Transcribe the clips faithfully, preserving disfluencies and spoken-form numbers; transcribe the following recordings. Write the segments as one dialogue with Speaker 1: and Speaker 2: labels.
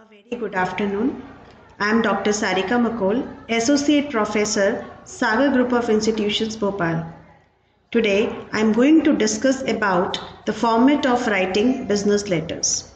Speaker 1: A very good afternoon. I am Doctor Sarika Makol, Associate Professor, Sagar Group of Institutions, Bhopal. Today, I am going to discuss about the format of writing business letters.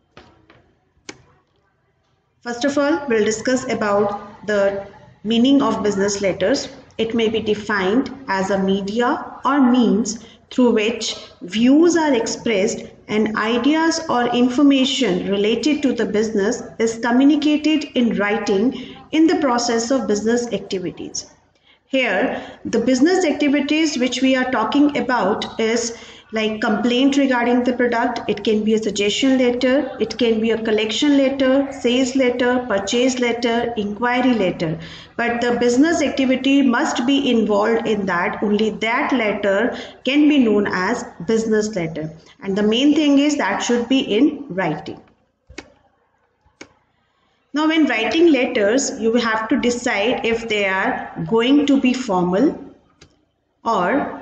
Speaker 1: First of all, we'll discuss about the meaning of business letters. It may be defined as a media or means through which views are expressed and ideas or information related to the business is communicated in writing in the process of business activities. Here, the business activities which we are talking about is like complaint regarding the product. It can be a suggestion letter, it can be a collection letter, sales letter, purchase letter, inquiry letter. But the business activity must be involved in that. Only that letter can be known as business letter. And the main thing is that should be in writing. Now, when writing letters, you have to decide if they are going to be formal or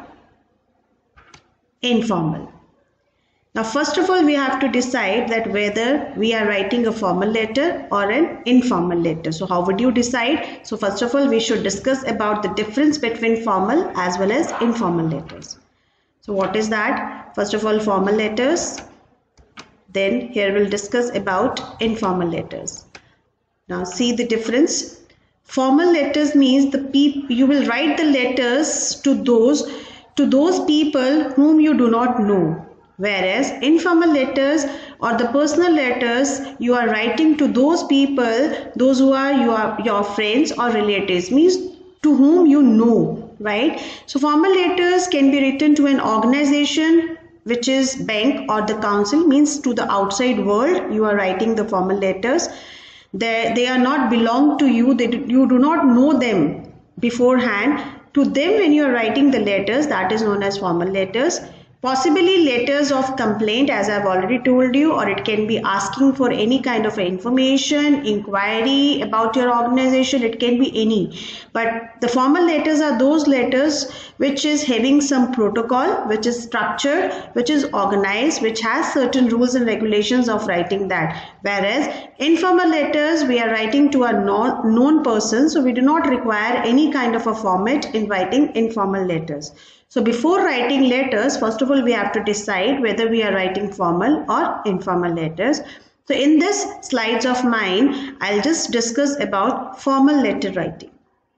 Speaker 1: informal. Now, first of all, we have to decide that whether we are writing a formal letter or an informal letter. So, how would you decide? So, first of all, we should discuss about the difference between formal as well as informal letters. So, what is that? First of all, formal letters. Then here we'll discuss about informal letters. Now see the difference. Formal letters means the peop you will write the letters to those to those people whom you do not know. Whereas informal letters or the personal letters you are writing to those people, those who are your, your friends or relatives, means to whom you know, right? So formal letters can be written to an organization, which is bank or the council, means to the outside world you are writing the formal letters. They, they are not belong to you, they do, you do not know them beforehand. To them when you are writing the letters, that is known as formal letters. Possibly letters of complaint, as I have already told you, or it can be asking for any kind of information, inquiry about your organization, it can be any. But the formal letters are those letters which is having some protocol, which is structured, which is organized, which has certain rules and regulations of writing that. Whereas informal letters, we are writing to a non known person, so we do not require any kind of a format in writing informal letters. So before writing letters, first of all, we have to decide whether we are writing formal or informal letters. So in this slides of mine, I'll just discuss about formal letter writing.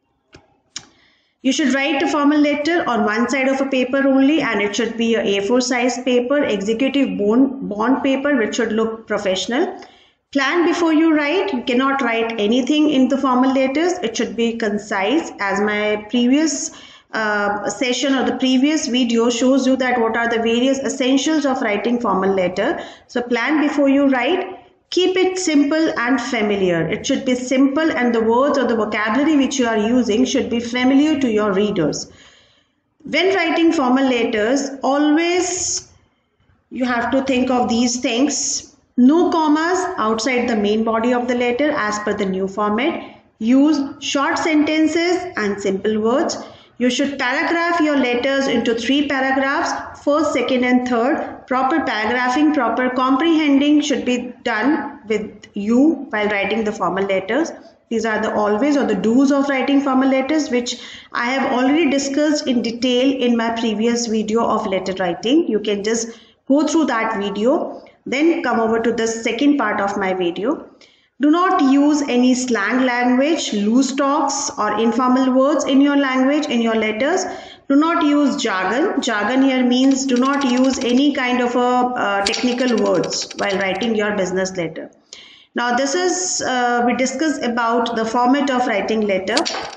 Speaker 1: You should write a formal letter on one side of a paper only, and it should be a A four size paper, executive bond, bond paper, which should look professional. Plan before you write. You cannot write anything in the formal letters. It should be concise. As my previous uh, session or the previous video shows you that what are the various essentials of writing formal letter. So plan before you write. Keep it simple and familiar. It should be simple, and the words or the vocabulary which you are using should be familiar to your readers. When writing formal letters, always you have to think of these things. No commas outside the main body of the letter as per the new format. Use short sentences and simple words. You should paragraph your letters into three paragraphs, first, second and third. Proper paragraphing, proper comprehending should be done with you while writing the formal letters. These are the always or the do's of writing formal letters, which I have already discussed in detail in my previous video of letter writing. You can just go through that video, then come over to the second part of my video. Do not use any slang language, loose talks or informal words in your language, in your letters. Do not use jargon. Jargon here means do not use any kind of a uh, technical words while writing your business letter. Now this is, uh, we discussed about the format of writing letter.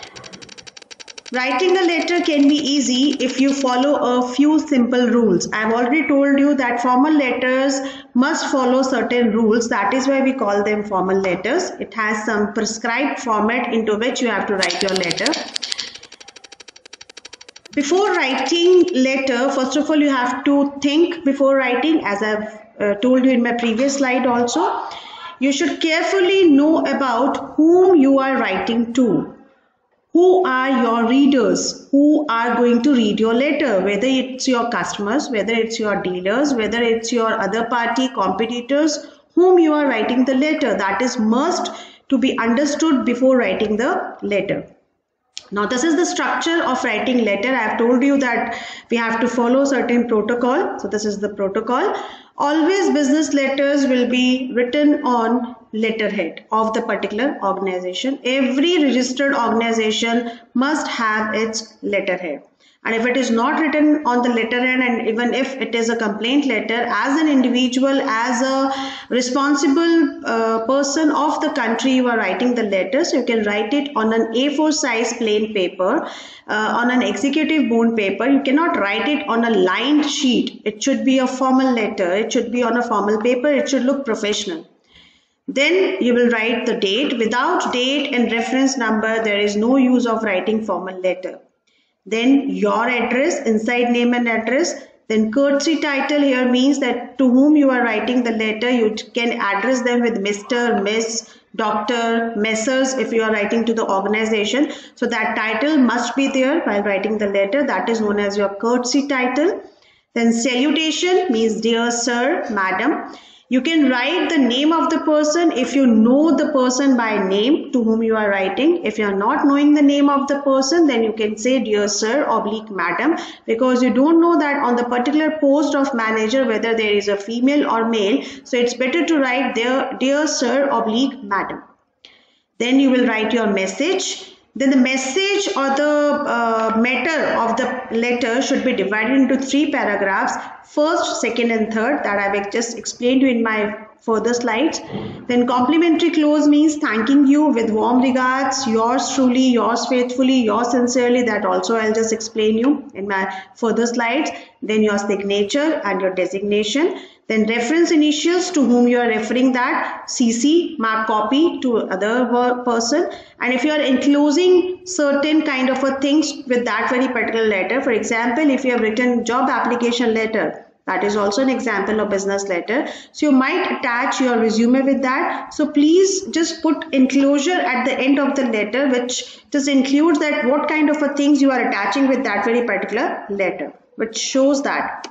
Speaker 1: Writing a letter can be easy if you follow a few simple rules. I have already told you that formal letters must follow certain rules. That is why we call them formal letters. It has some prescribed format into which you have to write your letter. Before writing letter, first of all, you have to think before writing, as I have uh, told you in my previous slide also. You should carefully know about whom you are writing to. Who are your readers? Who are going to read your letter? Whether it's your customers, whether it's your dealers, whether it's your other party competitors, whom you are writing the letter. That is must to be understood before writing the letter. Now this is the structure of writing letter. I have told you that we have to follow certain protocol. So this is the protocol. Always business letters will be written on letterhead of the particular organization. Every registered organization must have its letterhead. And if it is not written on the letterhead, and even if it is a complaint letter, as an individual, as a responsible uh, person of the country, you are writing the letter, so you can write it on an A four size plain paper, uh, on an executive bond paper. You cannot write it on a lined sheet. It should be a formal letter. It should be on a formal paper. It should look professional. Then you will write the date. Without date and reference number, there is no use of writing formal letter. Then your address, inside name and address. Then courtesy title here means that to whom you are writing the letter, you can address them with Mister, Miss, Doctor, Messrs if you are writing to the organization. So that title must be there while writing the letter. That is known as your courtesy title. Then salutation means dear sir, madam. You can write the name of the person if you know the person by name to whom you are writing. If you are not knowing the name of the person, then you can say dear sir oblique madam, because you don't know that on the particular post of manager whether there is a female or male. So it's better to write there dear sir oblique madam. Then you will write your message. Then the message or the uh, matter of the letter should be divided into three paragraphs. First, second and third, that I have just explained to you in my further slides. Then complimentary close means thanking you with warm regards, yours truly, yours faithfully, yours sincerely. That also I'll just explain you in my further slides. Then your signature and your designation. Then reference initials to whom you are referring, that C C, mark copy to other person. And if you are enclosing certain kind of a things with that very particular letter, for example, if you have written job application letter, that is also an example of business letter. So you might attach your resume with that. So please just put enclosure at the end of the letter, which just includes that what kind of a things you are attaching with that very particular letter, which shows that.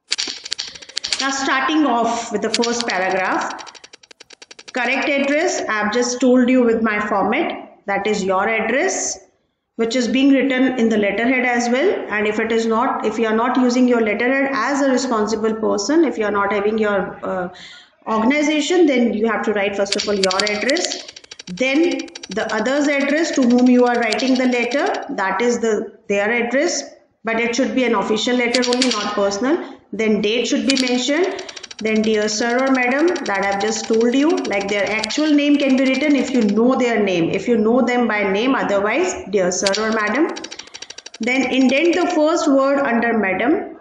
Speaker 1: Now starting off with the first paragraph, correct address, I have just told you with my format, that is your address, which is being written in the letterhead as well. And if it is not, if you are not using your letterhead as a responsible person, if you are not having your uh, organization, then you have to write first of all your address. Then the other's address to whom you are writing the letter, that is the their address, but it should be an official letter only, not personal. Then date should be mentioned. Then dear sir or madam, that I've just told you, like their actual name can be written if you know their name, if you know them by name, otherwise dear sir or madam. Then indent the first word under madam.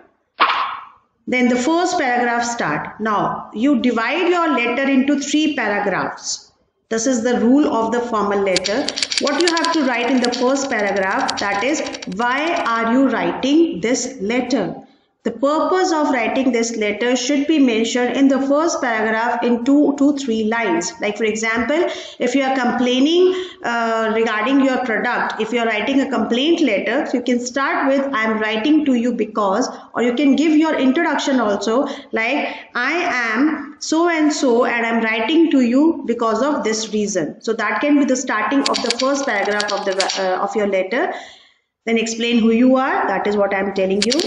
Speaker 1: Then the first paragraph start. Now you divide your letter into three paragraphs. This is the rule of the formal letter. What you have to write in the first paragraph, that is, why are you writing this letter? The purpose of writing this letter should be mentioned in the first paragraph in two to three lines. Like for example, if you are complaining uh, regarding your product, if you are writing a complaint letter, so you can start with I am writing to you because, or you can give your introduction also, like I am so and so and I am writing to you because of this reason. So that can be the starting of the first paragraph of the uh, of your letter. Then explain who you are. That is what I am telling you.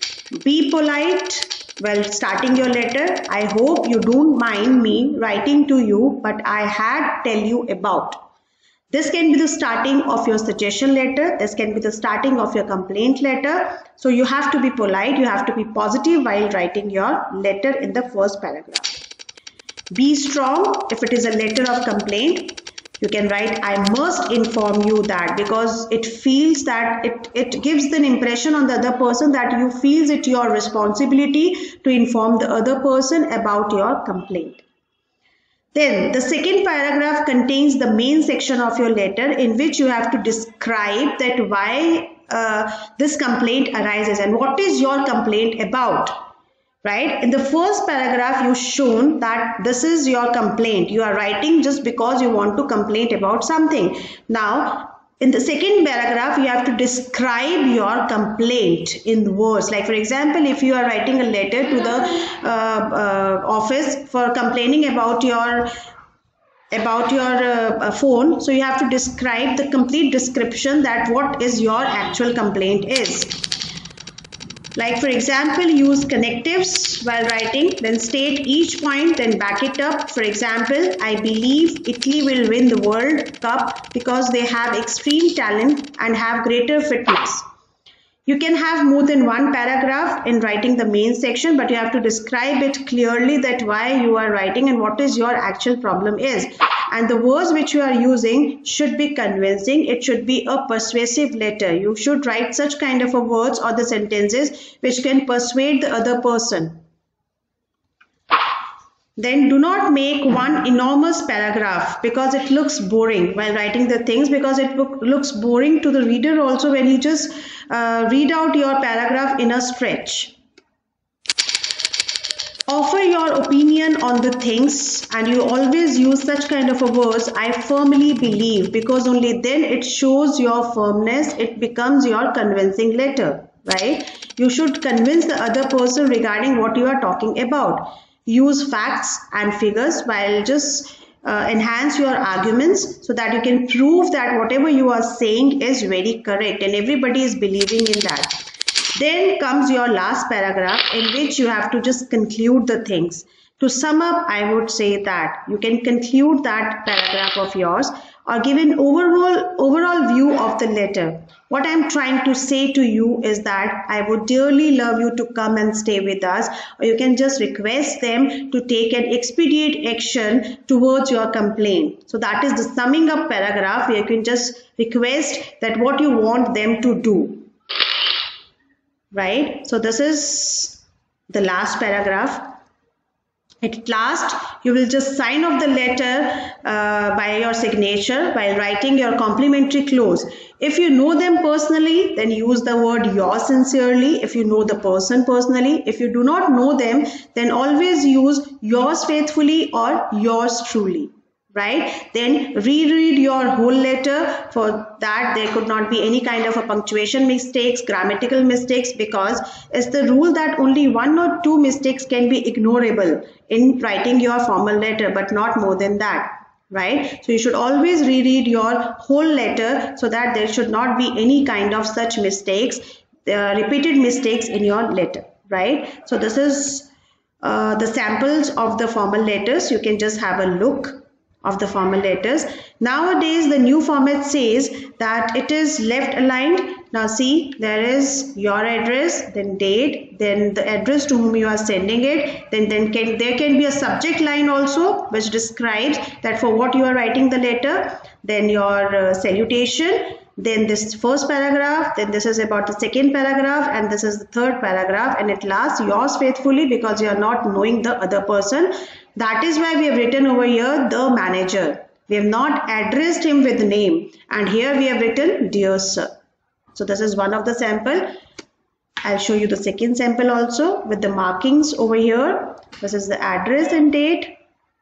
Speaker 1: Be polite while starting your letter. I hope you don't mind me writing to you, but I had tell you about. This can be the starting of your suggestion letter. This can be the starting of your complaint letter. So you have to be polite. You have to be positive while writing your letter in the first paragraph. Be strong. If it is a letter of complaint, you can write I must inform you that, because it feels that it, it gives the impression on the other person that you feels it your responsibility to inform the other person about your complaint. Then the second paragraph contains the main section of your letter, in which you have to describe that why uh, this complaint arises and what is your complaint about. Right? In the first paragraph, you shown that this is your complaint. You are writing just because you want to complain about something. Now, in the second paragraph, you have to describe your complaint in words. Like for example, if you are writing a letter to the uh, uh, office for complaining about your about your uh, phone, so you have to describe the complete description that what is your actual complaint is. Like for example, use connectives while writing, then state each point, then back it up. For example, I believe Italy will win the World Cup because they have extreme talent and have greater fitness. You can have more than one paragraph in writing the main section, but you have to describe it clearly that why you are writing and what is your actual problem is. And the words which you are using should be convincing. It should be a persuasive letter. You should write such kind of a words or the sentences which can persuade the other person. Then do not make one enormous paragraph because it looks boring while writing the things, because it looks boring to the reader also when you just uh, read out your paragraph in a stretch. Offer your opinion on the things, and you always use such kind of a words, I firmly believe, because only then it shows your firmness, it becomes your convincing letter, right? You should convince the other person regarding what you are talking about. Use facts and figures while just uh, enhance your arguments so that you can prove that whatever you are saying is very correct and everybody is believing in that. Then comes your last paragraph in which you have to just conclude the things. To sum up, I would say that you can conclude that paragraph of yours or give an overall, overall view of the letter. What I'm trying to say to you is that I would dearly love you to come and stay with us, or you can just request them to take an expedient action towards your complaint. So that is the summing up paragraph where you can just request that what you want them to do. Right? So this is the last paragraph. At last, you will just sign off the letter uh, by your signature while writing your complimentary close. If you know them personally, then use the word yours sincerely. If you know the person personally, if you do not know them, then always use yours faithfully or yours truly. Right? Then reread your whole letter. For that, there could not be any kind of a punctuation mistakes, grammatical mistakes, because it's the rule that only one or two mistakes can be ignorable in writing your formal letter, but not more than that. Right? So you should always reread your whole letter so that there should not be any kind of such mistakes, uh, repeated mistakes in your letter. Right? So this is uh, the samples of the formal letters. You can just have a look of the formal letters. Nowadays the new format says that it is left aligned. Now see, there is your address, then date, then the address to whom you are sending it, then, then can, there can be a subject line also which describes that for what you are writing the letter, then your uh, salutation, then this first paragraph, then this is about the second paragraph, and this is the third paragraph, and at last yours faithfully, because you are not knowing the other person. That is why we have written over here the manager. We have not addressed him with name, and here we have written dear sir. So this is one of the sample. I'll show you the second sample also with the markings over here. This is the address and date.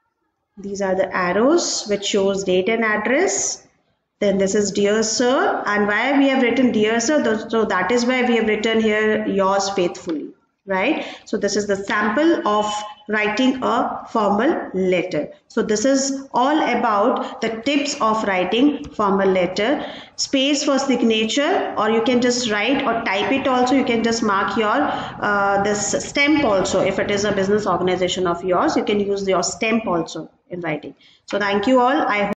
Speaker 1: These are the arrows which shows date and address. Then this is dear sir, and why we have written dear sir, so that is why we have written here yours faithfully. Right? So this is the sample of writing a formal letter. So this is all about the tips of writing formal letter. Space for signature, or you can just write or type it also. You can just mark your uh, this stamp also. If it is a business organization of yours, you can use your stamp also in writing. So thank you all. I hope